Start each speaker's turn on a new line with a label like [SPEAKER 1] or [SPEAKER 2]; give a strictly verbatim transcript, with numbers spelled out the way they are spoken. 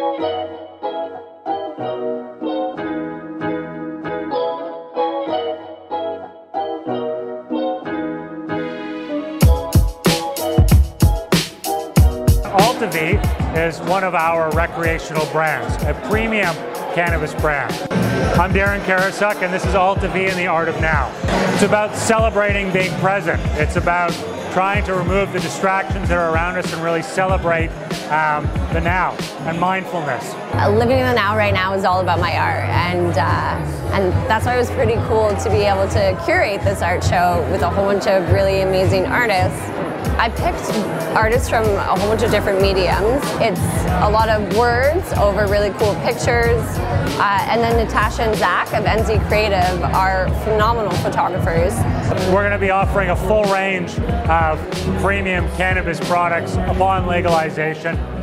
[SPEAKER 1] AltaV is one of our recreational brands, a premium cannabis brand. I'm Darren Karasuk, and this is AltaV in the Art of Now. It's about celebrating being present. It's about trying to remove the distractions that are around us and really celebrate um, the now and mindfulness.
[SPEAKER 2] Uh, living in the now right now is all about my art, and uh, and that's why it was pretty cool to be able to curate this art show with a whole bunch of really amazing artists. I picked artists from a whole bunch of different mediums. It's a lot of words over really cool pictures, uh, and then Natasha and Zach of N Z Creative are phenomenal photographers.
[SPEAKER 1] We're going to be offering a full range of premium cannabis products upon legalization.